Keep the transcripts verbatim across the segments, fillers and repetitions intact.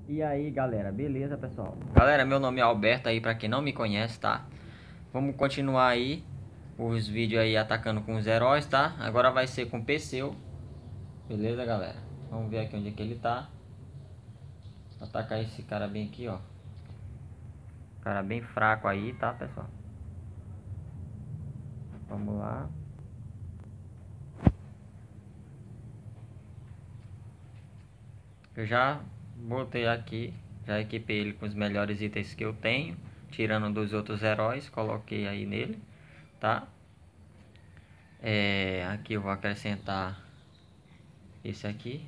E aí galera, beleza pessoal? Galera, meu nome é Alberto aí, pra quem não me conhece, tá? Vamos continuar aí os vídeos aí atacando com os heróis, tá? Agora vai ser com Perseu. Beleza galera? Vamos ver aqui onde é que ele tá. Atacar esse cara bem aqui, ó. Cara bem fraco aí, tá pessoal? Vamos lá. Eu já botei aqui, já equipei ele com os melhores itens que eu tenho, tirando dos outros heróis, coloquei aí nele, tá? É, aqui eu vou acrescentar esse aqui.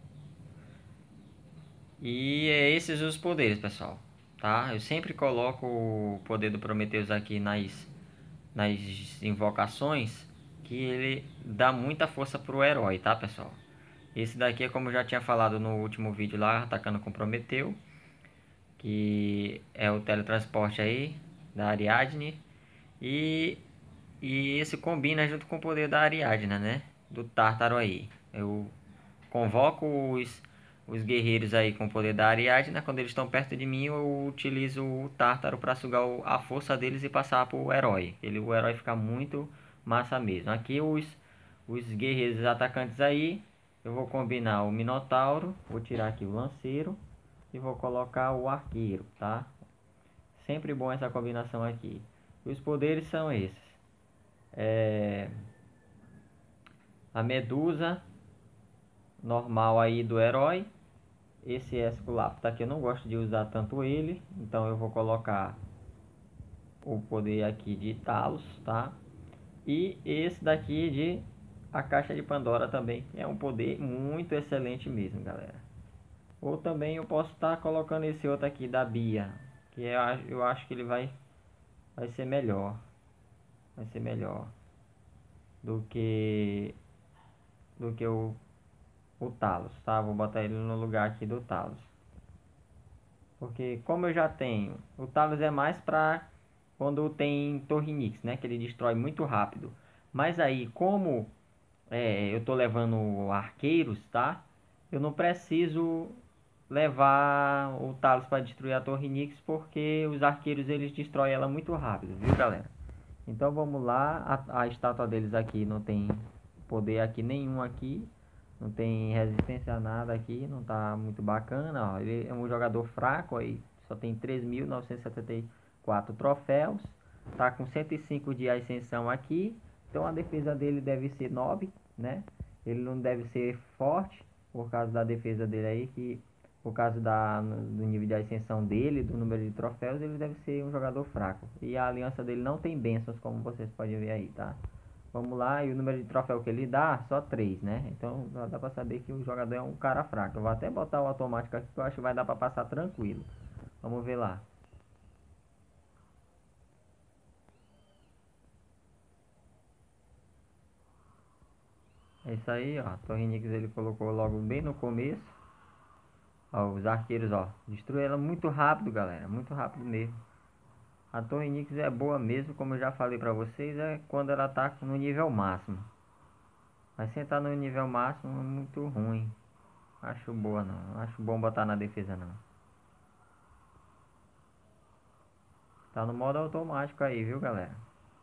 E é esses os poderes, pessoal, tá? Eu sempre coloco o poder do Prometheus aqui nas, nas invocações, que ele dá muita força pro herói, tá, pessoal? Esse daqui é como eu já tinha falado no último vídeo lá, atacando com Prometeu, que é o teletransporte aí da Ariadne. E, e esse combina junto com o poder da Ariadne, né? Do Tártaro aí. Eu convoco os, os guerreiros aí com o poder da Ariadne. Quando eles estão perto de mim, eu utilizo o Tártaro para sugar o, a força deles e passar para o herói. Ele, o herói fica muito massa mesmo. Aqui os, os guerreiros atacantes aí, eu vou combinar o Minotauro. Vou tirar aqui o Lanceiro e vou colocar o Arqueiro, tá? Sempre bom essa combinação aqui. Os poderes são esses. É... A Medusa normal aí do herói. Esse Esculapto aqui eu não gosto de usar tanto ele, então eu vou colocar o poder aqui de Talos, tá? E esse daqui de a Caixa de Pandora também, é um poder muito excelente mesmo, galera. Ou também eu posso estar tá colocando esse outro aqui da Bia, que é, eu acho que ele vai, vai ser melhor. Vai ser melhor do que do que o, o Talos, tá? Vou botar ele no lugar aqui do Talos. Porque como eu já tenho, o Talos é mais pra quando tem Torrinix, né? Que ele destrói muito rápido. Mas aí, como é, eu tô levando arqueiros, tá? Eu não preciso levar o Talos para destruir a Torrinix, porque os arqueiros eles destroem ela muito rápido, viu galera? Então vamos lá, a, a estátua deles aqui não tem poder aqui nenhum aqui. Não tem resistência a nada aqui, não tá muito bacana, ó. Ele é um jogador fraco aí, só tem três mil novecentos e setenta e quatro troféus, tá com cento e cinco de ascensão aqui, então a defesa dele deve ser nove, né? Ele não deve ser forte, por causa da defesa dele aí, que por causa da, do nível de ascensão dele, do número de troféus, ele deve ser um jogador fraco. E a aliança dele não tem bênçãos, como vocês podem ver aí, tá? Vamos lá, e o número de troféu que ele dá, só três, né? Então dá pra saber que o jogador é um cara fraco. Eu vou até botar o automático aqui, que eu acho que vai dar pra passar tranquilo. Vamos ver lá. É isso aí, ó. Torrinix ele colocou logo bem no começo. Ó, os arqueiros, ó. Destrui ela muito rápido, galera. Muito rápido mesmo. A Torrinix é boa mesmo, como eu já falei pra vocês, é quando ela tá no nível máximo. Mas sem estar no nível máximo é muito ruim. Acho boa não. Acho bom botar na defesa não. Tá no modo automático aí, viu, galera?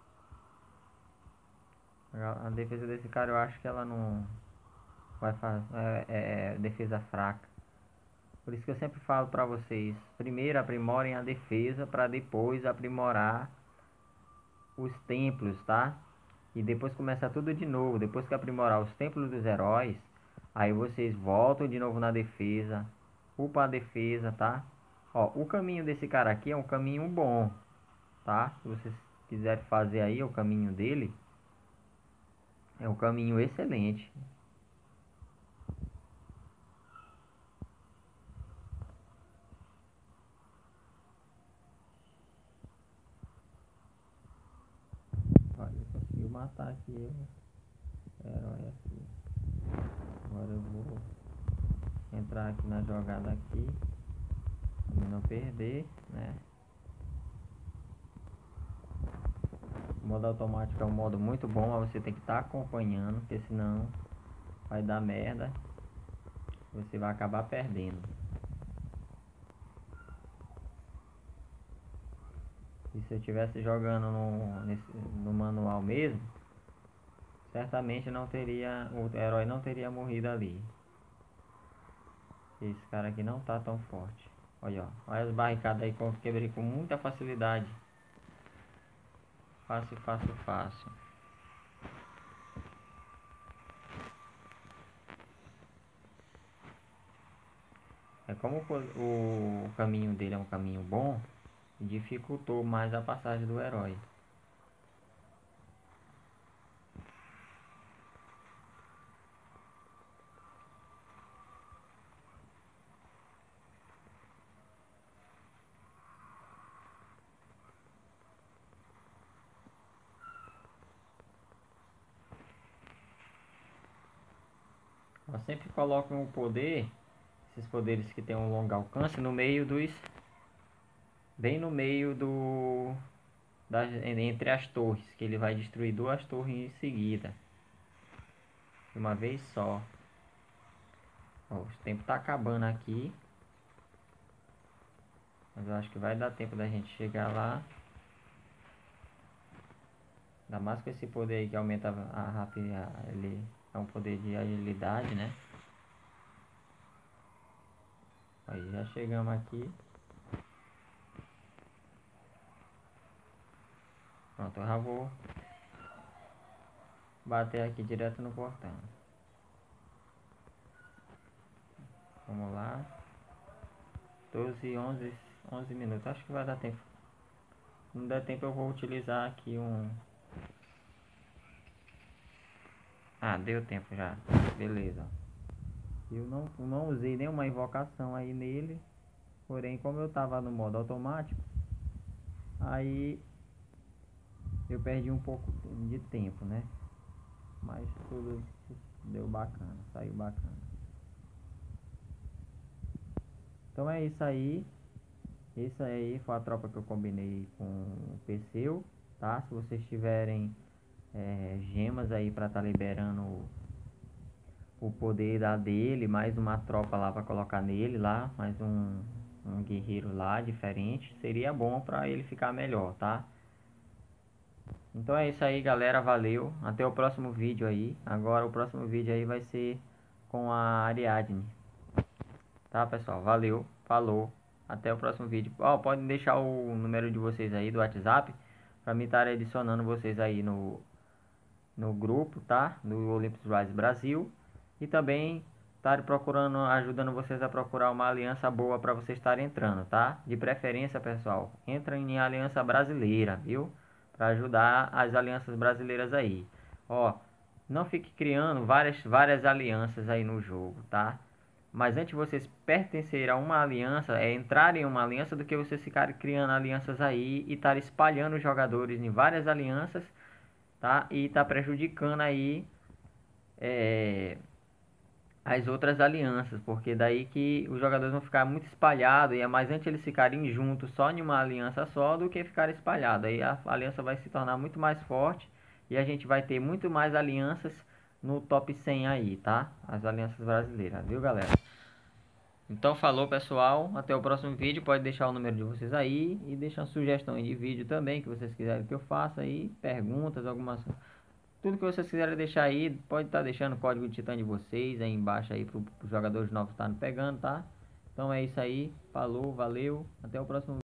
A defesa desse cara eu acho que ela não vai fazer. É, é, é defesa fraca. Por isso que eu sempre falo pra vocês: primeiro aprimorem a defesa para depois aprimorar os templos, tá? E depois começa tudo de novo. Depois que aprimorar os templos dos heróis, aí vocês voltam de novo na defesa, upa a defesa, tá? Ó, o caminho desse cara aqui é um caminho bom, tá? Se vocês quiserem fazer aí o caminho dele, é um caminho excelente. Olha, conseguiu matar aqui o herói aqui. Agora eu vou entrar aqui na jogada aqui, pra não perder, né? O modo automático é um modo muito bom, mas você tem que estar tá acompanhando, porque senão vai dar merda. Você vai acabar perdendo. E se eu estivesse jogando no, nesse, no manual mesmo, certamente não teria, o herói não teria morrido ali. Esse cara aqui não tá tão forte. Olha, ó, olha as barricadas aí que eu quebrei com muita facilidade. Fácil, fácil, fácil. É como o, o caminho dele é um caminho bom, dificultou mais a passagem do herói. Eu sempre coloco um poder, esses poderes que tem um longo alcance, no meio dos... Bem no meio do... Das, entre as torres, que ele vai destruir duas torres em seguida. De uma vez só. Ó, o tempo tá acabando aqui. Mas eu acho que vai dar tempo da gente chegar lá. Ainda mais com esse poder aí que aumenta a rapidez. Ele é um poder de agilidade, né? Aí já chegamos aqui. Pronto, eu já vou bater aqui direto no portão. Vamos lá. doze, onze, onze minutos. Acho que vai dar tempo. Se não der tempo eu vou utilizar aqui um... Ah, deu tempo já. Beleza. Eu não, não usei nenhuma invocação aí nele. Porém, como eu tava no modo automático, aí eu perdi um pouco de tempo, né? Mas tudo deu bacana, saiu bacana. Então é isso aí. Esse aí foi a tropa que eu combinei com o Perseu, tá? Se vocês tiverem é, gemas aí para estar tá liberando o, o poder da dele, mais uma tropa lá para colocar nele lá, mais um, um guerreiro lá diferente, seria bom para ele ficar melhor, tá? Então é isso aí, galera, valeu, até o próximo vídeo aí. Agora o próximo vídeo aí vai ser com a Ariadne, tá, pessoal? Valeu, falou, até o próximo vídeo. Ó, oh, podem deixar o número de vocês aí do WhatsApp para mim estar adicionando vocês aí no no grupo, tá? No Olympus Rise Brasil. E também estar procurando, ajudando vocês a procurar uma aliança boa para vocês estarem entrando, tá? De preferência, pessoal, entra em aliança brasileira, viu? Para ajudar as alianças brasileiras aí. Ó, não fique criando várias, várias alianças aí no jogo, tá? Mas antes de vocês pertencerem a uma aliança, é entrar em uma aliança, do que vocês ficarem criando alianças aí e estar espalhando os jogadores em várias alianças, tá? E tá prejudicando aí é, as outras alianças, porque daí que os jogadores vão ficar muito espalhados, e é mais antes eles ficarem juntos só em uma aliança só do que ficar espalhado. Aí a aliança vai se tornar muito mais forte e a gente vai ter muito mais alianças no top cem aí, tá? As alianças brasileiras, viu, galera? Então falou, pessoal, até o próximo vídeo. Pode deixar o número de vocês aí e deixar sugestões de vídeo também que vocês quiserem que eu faça aí, perguntas, algumas, tudo que vocês quiserem deixar aí, pode estar tá deixando o código de Titã de vocês aí embaixo aí para os jogadores novos estarem pegando, tá? Então é isso aí, falou, valeu, até o próximo vídeo.